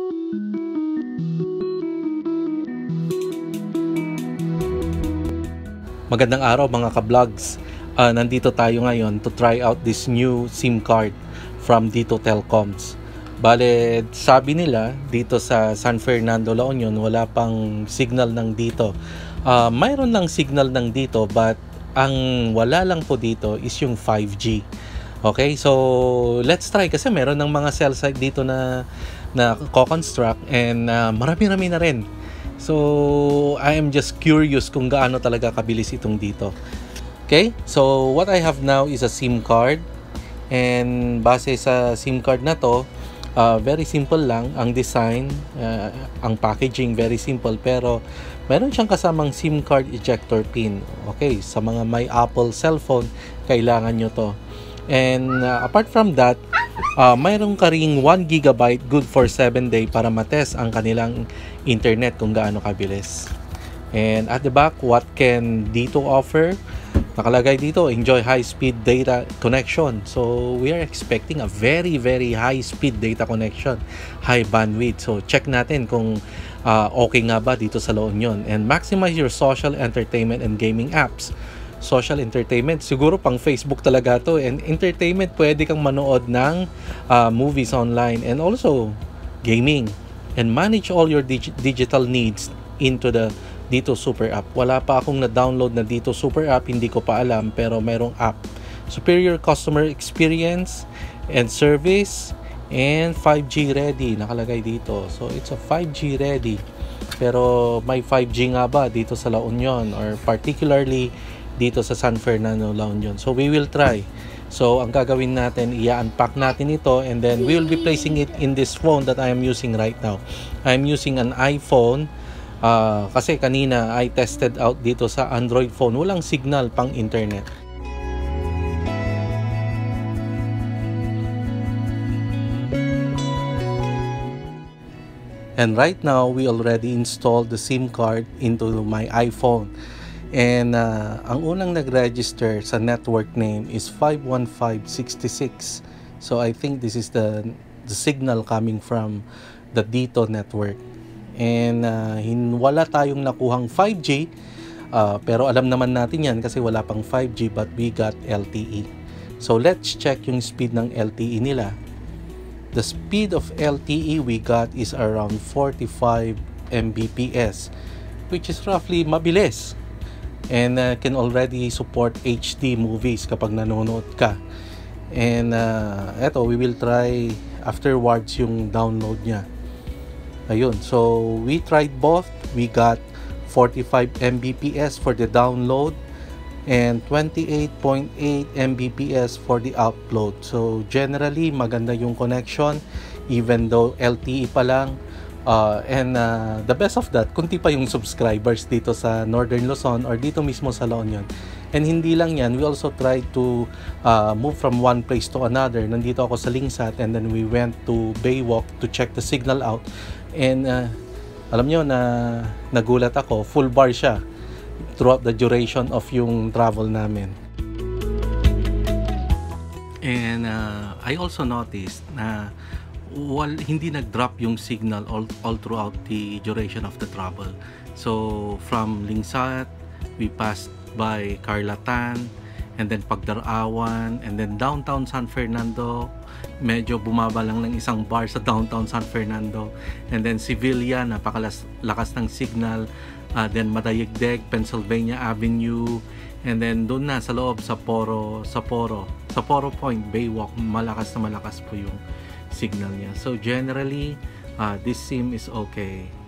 Magandang araw mga ka-vlogs. Nandito tayo ngayon to try out this new SIM card from Dito Telecoms. Bale, sabi nila dito sa San Fernando, La Union, wala pang signal ng dito. Mayroon lang signal ng dito, but ang wala lang po dito is yung 5G. Okay, so let's try kasi meron ng mga cell site dito na co-construct and marami-rami na rin. So, I am just curious kung gaano talaga kabilis itong dito. Okay? So, what I have now is a SIM card. And base sa SIM card na to, very simple lang ang design, ang packaging very simple, pero meron siyang kasamang SIM card ejector pin. Okay, sa mga may Apple cellphone, kailangan nyo to. And apart from that, mayroon ka ring 1 GB good for 7 days para matest ang kanilang internet kung gaano kabilis. And at the back, what can Dito offer? Nakalagay dito, enjoy high-speed data connection. So, we are expecting a very high-speed data connection, high bandwidth. So, check natin kung okay nga ba dito sa La Union. And maximize your social entertainment and gaming apps. Social entertainment, siguro pang Facebook talaga to. And entertainment, pwede kang manood ng movies online and also gaming. And manage all your digital needs into the Dito Super App. Wala pa akong na-download na Dito Super App, hindi ko pa alam, pero mayroong app. Superior customer experience and service and 5G ready, nakalagay dito. So it's a 5G ready. Pero may 5G nga ba dito sa La Union or particularly dito sa San Fernando, La Union? So we will try. So ang gagawin natin, i-unpack natin ito and then we will be placing it in this phone that I am using right now. I'm using an iPhone kasi kanina I tested out dito sa Android phone, walang signal pang internet. And right now we already installed the SIM card into my iPhone. And ang unang nag-register sa network name is 51566. So I think this is the signal coming from the Dito network. And wala tayong nakuhang 5G, pero alam naman natin yan kasi wala pang 5G, but we got LTE. So let's check yung speed ng LTE nila. The speed of LTE we got is around 45 Mbps, which is roughly mabilis. And can already support HD movies kapag nanonood ka. And eto, we will try afterwards yung download niya. Ayun, so we tried both. We got 45 Mbps for the download and 28.8 Mbps for the upload. So generally maganda yung connection even though LTE pa lang. And the best of that, kunti pa yung subscribers dito sa Northern Luzon or dito mismo sa La Union. And hindi lang yan, we also tried to move from one place to another. Nandito ako sa Lingsat and then we went to Baywalk to check the signal out. And alam nyo na nagulat ako, full bar siya throughout the duration of yung travel namin. And I also noticed na hindi nag-drop yung signal all throughout the duration of the travel. So from Lingsat, we passed by Carlatan, and then Pagdarawan, and then downtown San Fernando. Medyo bumaba lang ng isang bar sa downtown San Fernando. And then Sevilla, napakalakas ng signal. Then Madayigdeg, Pennsylvania Avenue. And then doon na sa loob sa Poro Point, Baywalk, malakas na malakas po yung signal niya. So generally, this SIM is okay.